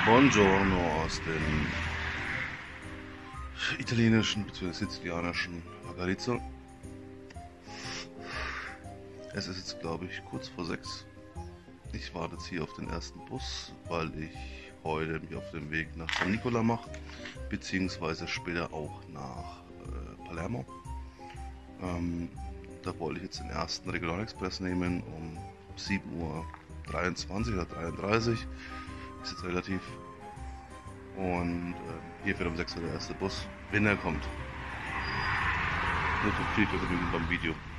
Buongiorno aus dem italienischen bzw. sizilianischen Vaccarizzo. Es ist jetzt, glaube ich, kurz vor 6. Ich warte jetzt hier auf den ersten Bus, weil ich heute mich auf den Weg nach San Nicola mache, beziehungsweise später auch nach Palermo. Da wollte ich jetzt den ersten Regionalexpress nehmen um 7:23 Uhr oder 33. Ist jetzt relativ. Und hier fährt um 6 Uhr der erste Bus, wenn er kommt. Nur viel Vergnügen beim Video.